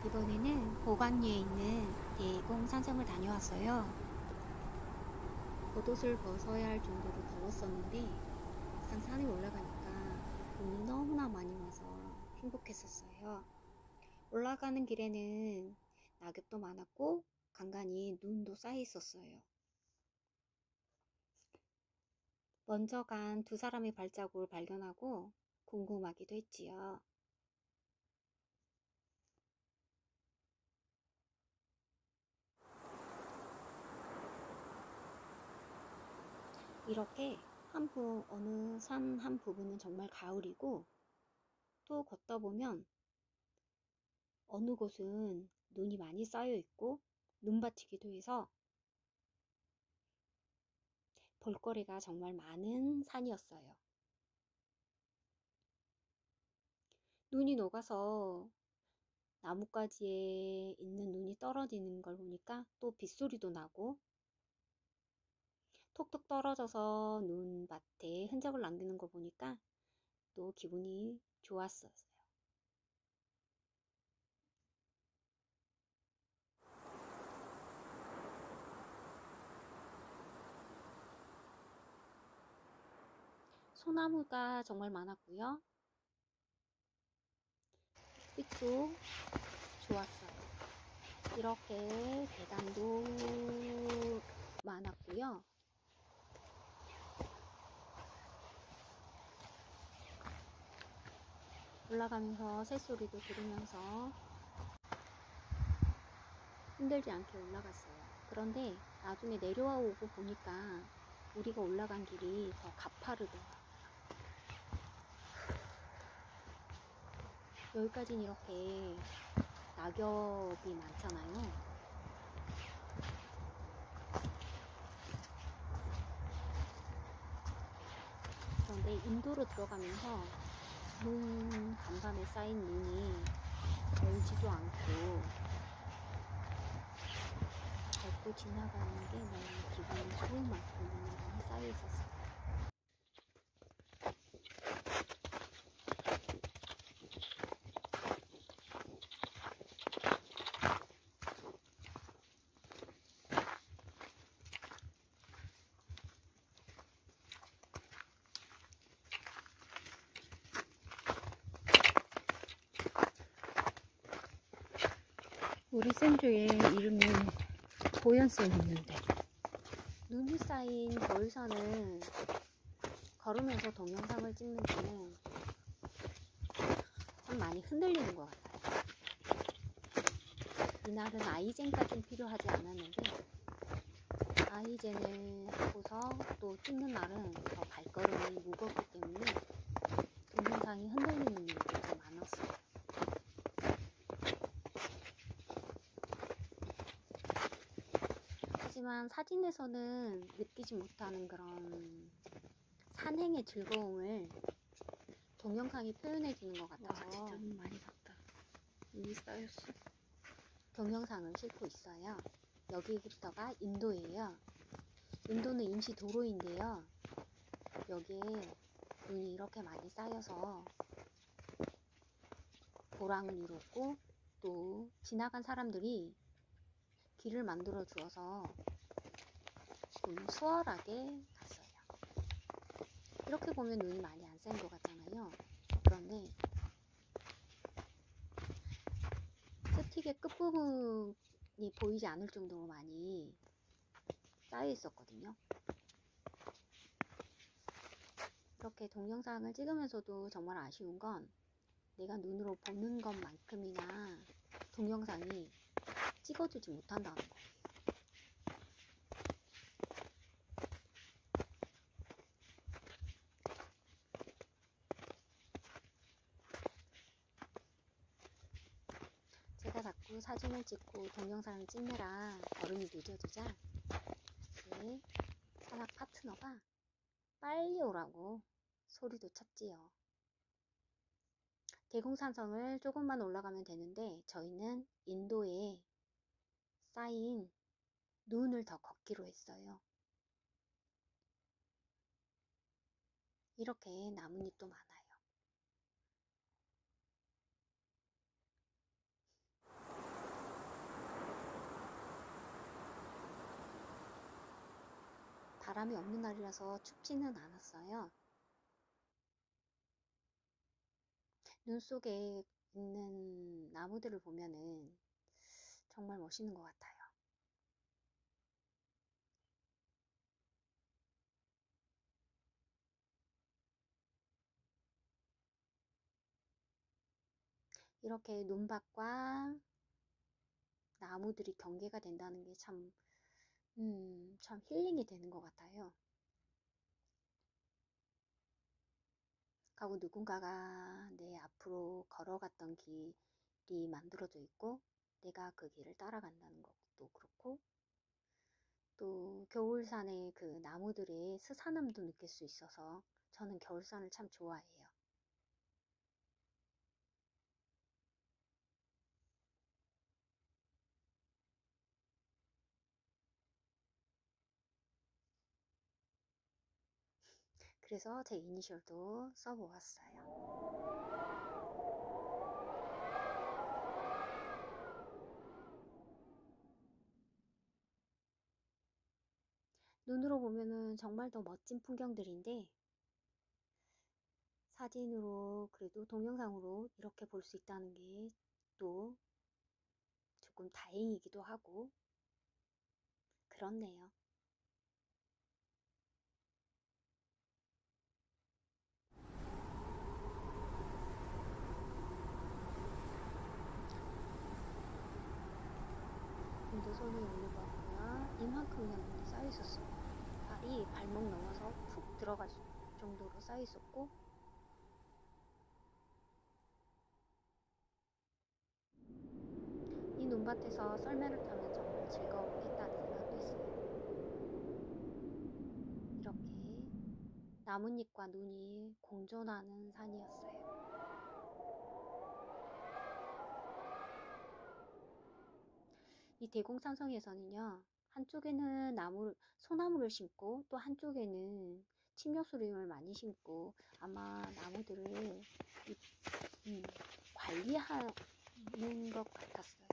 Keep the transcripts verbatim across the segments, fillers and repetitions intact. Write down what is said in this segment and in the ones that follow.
이번에는 보관리에 있는 대공 산성을 다녀왔어요. 겉옷을 벗어야 할 정도로 더웠었는데 막상 산에 올라가니까 눈이 너무나 많이 와서 행복했었어요. 올라가는 길에는 낙엽도 많았고 간간히 눈도 쌓여 있었어요. 먼저 간 두 사람의 발자국을 발견하고 궁금하기도 했지요. 이렇게 한 부, 어느 산 한 부분은 정말 가을이고 또 걷다 보면 어느 곳은 눈이 많이 쌓여 있고 눈밭이기도 해서 볼거리가 정말 많은 산이었어요. 눈이 녹아서 나뭇가지에 있는 눈이 떨어지는 걸 보니까 또 빗소리도 나고 톡톡 떨어져서 눈밭에 흔적을 남기는 걸 보니까 또 기분이 좋았어요. 소나무가 정말 많았고요. 빛도 좋았어요. 이렇게 계단도 많았고요. 올라가면서 새소리도 들으면서 힘들지 않게 올라갔어요. 그런데 나중에 내려와 오고 보니까 우리가 올라간 길이 더 가파르더라고요. 여기까지는 이렇게 낙엽이 많잖아요. 그런데 인도로 들어가면서 눈 간밤에 쌓인 눈이 얼지도 않고 밟고 지나가는 게 너무 기분이 좋은 만큼 눈이 많이 쌓여 있었어요. 우리 샌드의 이름이 보현쌤이었는데 눈이 쌓인 겨울산을 걸으면서 동영상을 찍는 데는 참 많이 흔들리는 것 같아요. 이날은 아이젠까지는 필요하지 않았는데 아이젠을 하고서 또 찍는 날은 더 발걸음이 무겁기 때문에 동영상이 흔들리는 일이 더 많았어요. 하지만 사진에서는 느끼지 못하는 그런 산행의 즐거움을 동영상이 표현해 주는 것 같아서 와, 진짜 눈 많이 갔다. 눈이 쌓였어. 동영상을 싣고 있어요. 여기부터가 인도예요. 인도는 임시 도로인데요. 여기에 눈이 이렇게 많이 쌓여서 도랑을 이뤘고 또 지나간 사람들이 길을 만들어 주어서 좀 수월하게 갔어요. 이렇게 보면 눈이 많이 안 쌓인 것 같잖아요. 그런데 스틱의 끝부분이 보이지 않을 정도로 많이 쌓여 있었거든요. 이렇게 동영상을 찍으면서도 정말 아쉬운 건 내가 눈으로 보는 것만큼이나 동영상이 찍어주지 못한다는 거. 제가 자꾸 사진을 찍고 동영상을 찍느라 걸음이 늦어지자 제 산악 파트너가 빨리 오라고 소리도 쳤지요. 대공산성을 조금만 올라가면 되는데 저희는 인도에 쌓인 눈을 더 걷기로 했어요. 이렇게 나뭇잎도 많아요. 바람이 없는 날이라서 춥지는 않았어요. 눈 속에 있는 나무들을 보면은 정말 멋있는 것 같아요. 이렇게 눈밭과 나무들이 경계가 된다는 게 참, 음, 참 힐링이 되는 것 같아요. 하고 누군가가 내 앞으로 걸어갔던 길이 만들어져 있고 내가 그 길을 따라간다는 것도 그렇고, 또 겨울산의 그 나무들의 스산함도 느낄 수 있어서 저는 겨울산을 참 좋아해요. 그래서 제 이니셜도 써보았어요. 눈으로 보면은 정말 더 멋진 풍경들인데 사진으로 그래도 동영상으로 이렇게 볼 수 있다는 게 또 조금 다행이기도 하고 그렇네요. 눈도 손에 올려봤고요. 이만큼 그냥 눈이 쌓여 있었어요. 발이 발목 넘어서 푹 들어갈 정도로 쌓여 있었고, 이 눈밭에서 썰매를 타면 정말 즐겁겠다는 생각도 했어요. 이렇게 나뭇잎과 눈이 공존하는 산이었어요. 이 대공산성에서는요, 한쪽에는 나무, 소나무를 심고 또 한쪽에는 침엽수림을 많이 심고 아마 나무들을 이, 음, 관리하는 것 같았어요.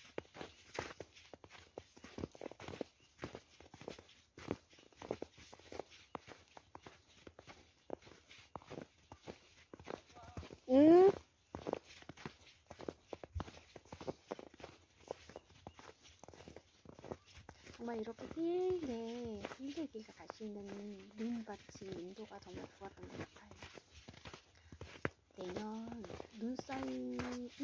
응? 정말 이렇게 길게 길게 길게 갈 수 있는 눈밭이 인도가 정말 좋았던 것 같아요. 내년 눈 쌓인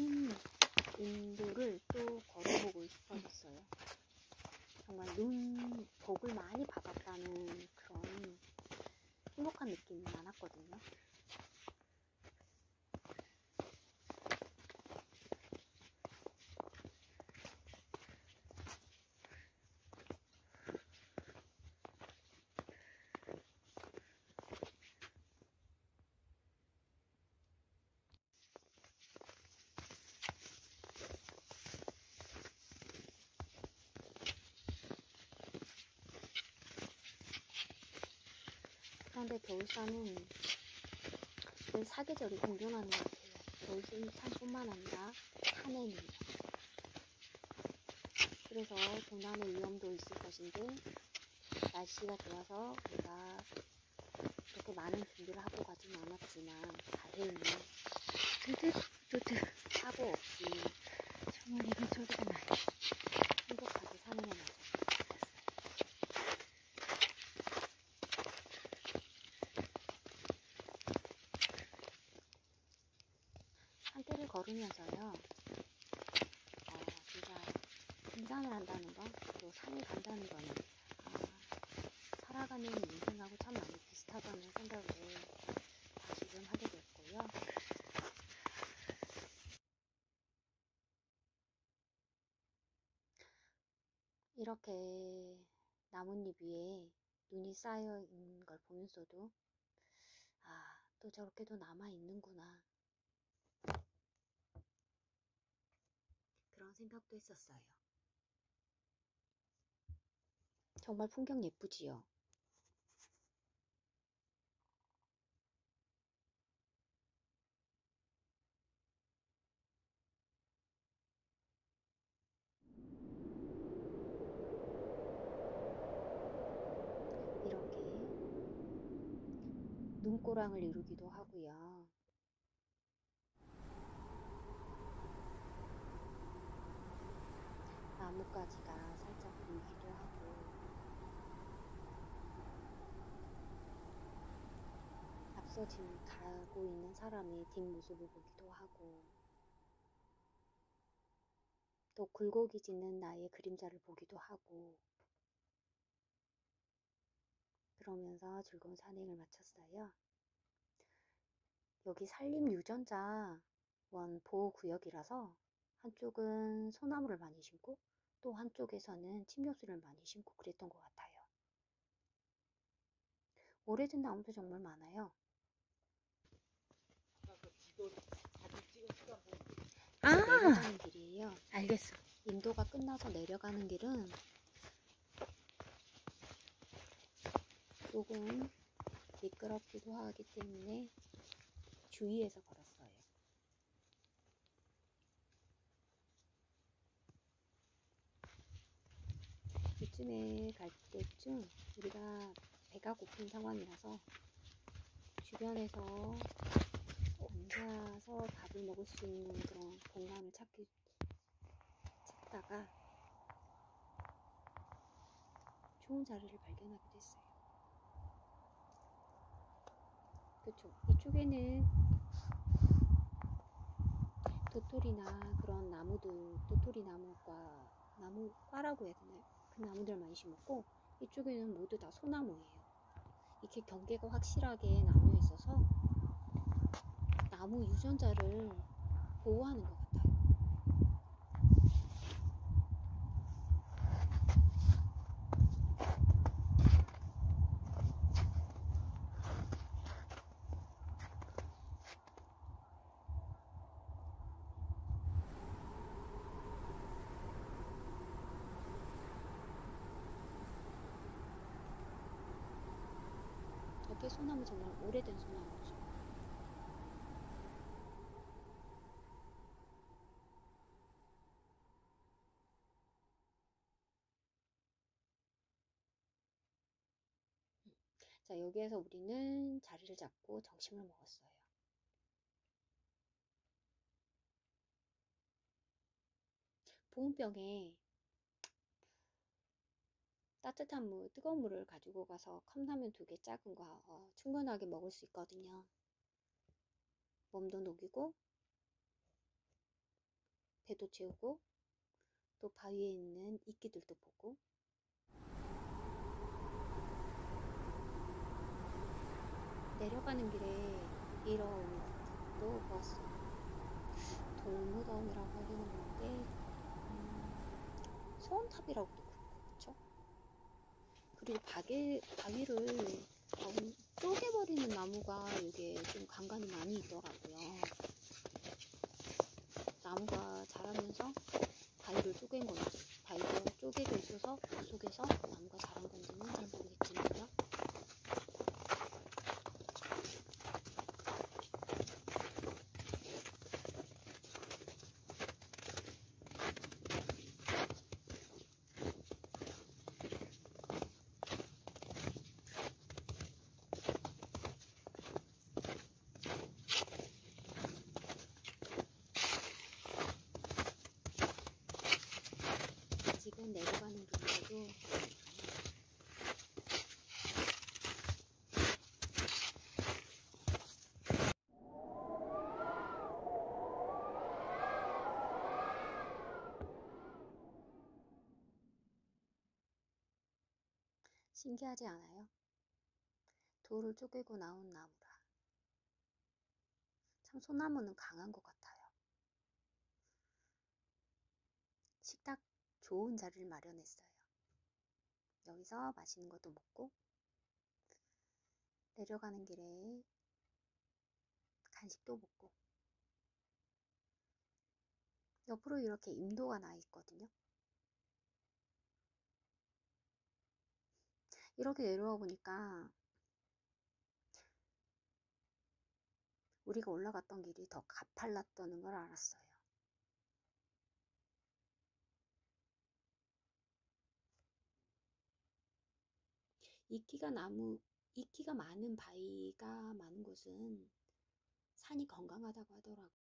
인도를 또 걸어보고 싶어졌어요. 정말 눈 복을 많이 받았다는 그런 행복한 느낌이 많았거든요. 그런데 겨울산은 늘 사계절이 공존하는 것 같아요. 겨울산뿐만 아니라 산에는요. 그래서 도난의 위험도 있을 것인데 날씨가 좋아서 우리가 그렇게 많은 준비를 하고 가지는 않았지만 다행히 두드 두드. 사고 없이 정말 이런 소리가 나요. 행복하게 사는 게 맞아요. 산길을 걸으면서요, 어, 진짜 등산을 한다는 거, 그리고 산을 간다는 거는 아, 살아가는 인생하고 참 많이 비슷하다는 생각을 다시금 하게 됐고요. 이렇게 나뭇잎 위에 눈이 쌓여 있는 걸 보면서도 아, 또 저렇게도 남아 있는구나 그런 생각도 했었어요. 정말 풍경 예쁘지요? 이렇게 눈꼬랑을 이루기도 하고요. 나뭇가지가 살짝 보이기도 하고, 앞서 지금 가고 있는 사람의 뒷모습을 보기도 하고, 또 굴곡이 짓는 나의 그림자를 보기도 하고, 그러면서 즐거운 산행을 마쳤어요. 여기 산림유전자 원 보호구역이라서 한쪽은 소나무를 많이 심고 또 한쪽에서는 침엽수를 많이 심고 그랬던 것 같아요. 오래된 나무도 정말 많아요. 아, 내려가는 길이에요. 알겠어. 인도가 끝나서 내려가는 길은 조금 미끄럽기도 하기 때문에 주의해서 걸었어요. 이쯤에 갈 때쯤 우리가 배가 고픈 상황이라서 주변에서 앉아서 밥을 먹을 수 있는 그런 공간을 찾기, 찾다가 좋은 자리를 발견하게 됐어요. 그쵸? 이쪽에는 도토리나 그런 나무들, 도토리 나무과, 나무과라고 해야 되나요? 그 나무들 많이 심었고, 이쪽에는 모두 다 소나무예요. 이렇게 경계가 확실하게 나뉘어 있어서 나무 유전자를 보호하는 것 같아요. 옆에 소나무 정말 오래된 소나무죠. 자, 여기에서 우리는 자리를 잡고 점심을 먹었어요. 보온병에 따뜻한 물, 뜨거운 물을 가지고 가서 컵라면 두 개 작은 거 어, 충분하게 먹을 수 있거든요. 몸도 녹이고 배도 채우고 또 바위에 있는 이끼들도 보고 내려가는 길에 이런 것도 보았어요. 돌무덤이라고 하기는 그런데 음, 소원탑이라고도 그렇고 그쵸? 그리고 바위, 바위를 어, 쪼개버리는 나무가 이게 좀 간간이 많이 있더라고요. 나무가 자라면서 바위를 쪼갠 건지 바위가 쪼개져 있어서 그 속에서 나무가 자란 건지는 잘 모르겠지만요. 아직은 내려가는 길이라도 신기하지 않아요? 돌을 쪼개고 나온 나무라. 참 소나무는 강한 것 같아요. 식탁 좋은 자리를 마련했어요. 여기서 맛있는 것도 먹고 내려가는 길에 간식도 먹고 옆으로 이렇게 임도가 나 있거든요. 이렇게 내려와 보니까 우리가 올라갔던 길이 더 가팔랐다는 걸 알았어요. 이끼가 나무, 이끼가 많은 바위가 많은 곳은 산이 건강하다고 하더라고요.